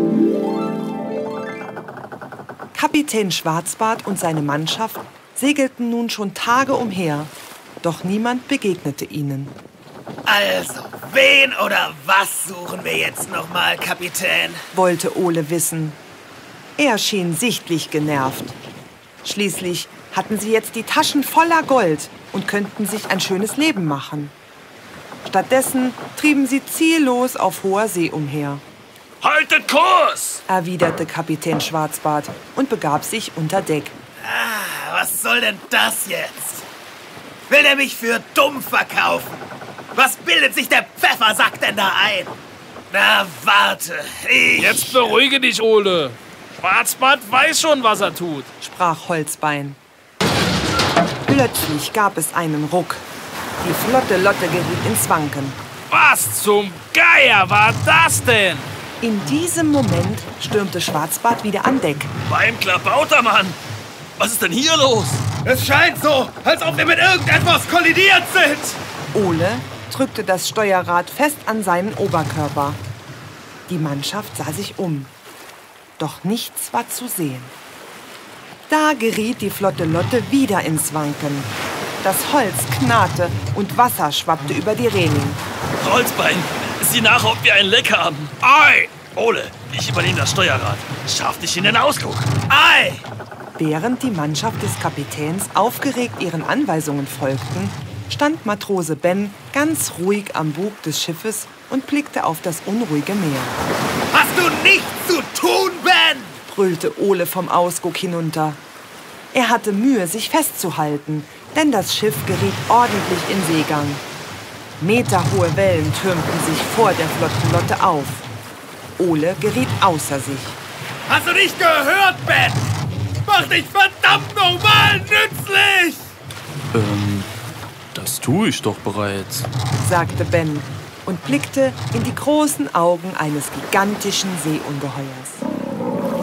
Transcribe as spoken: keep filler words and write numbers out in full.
Kapitän Schwarzbart und seine Mannschaft segelten nun schon Tage umher, doch niemand begegnete ihnen. Also, wen oder was suchen wir jetzt nochmal, Kapitän? Wollte Ole wissen. Er schien sichtlich genervt. Schließlich hatten sie jetzt die Taschen voller Gold und könnten sich ein schönes Leben machen. Stattdessen trieben sie ziellos auf hoher See umher. Haltet Kurs! Erwiderte Kapitän Schwarzbart und begab sich unter Deck. Ah, was soll denn das jetzt? Will der mich für dumm verkaufen? Was bildet sich der Pfeffersack denn da ein? Na, warte, ich... Jetzt beruhige dich, Ole. Schwarzbart weiß schon, was er tut, sprach Holzbein. Plötzlich gab es einen Ruck. Die flotte Lotte geriet ins Wanken. Was zum Geier war das denn? In diesem Moment stürmte Schwarzbart wieder an Deck. Beim Klabautermann! Was ist denn hier los? Es scheint so, als ob wir mit irgendetwas kollidiert sind! Ole drückte das Steuerrad fest an seinen Oberkörper. Die Mannschaft sah sich um. Doch nichts war zu sehen. Da geriet die flotte Lotte wieder ins Wanken. Das Holz knarrte und Wasser schwappte über die Reling. Holzbein, sieh nach, ob wir ein Leck haben. Ei! Ole, ich übernehme das Steuerrad. Schaff dich in den Ausguck. Ei! Während die Mannschaft des Kapitäns aufgeregt ihren Anweisungen folgten, stand Matrose Ben ganz ruhig am Bug des Schiffes und blickte auf das unruhige Meer. Hast du nichts zu tun, Ben? Brüllte Ole vom Ausguck hinunter. Er hatte Mühe, sich festzuhalten, denn das Schiff geriet ordentlich in Seegang. Meterhohe Wellen türmten sich vor der Flottenlotte auf. Ole geriet außer sich. Hast du nicht gehört, Ben? Mach dich verdammt nochmal nützlich! Ähm, das tue ich doch bereits, sagte Ben und blickte in die großen Augen eines gigantischen Seeungeheuers.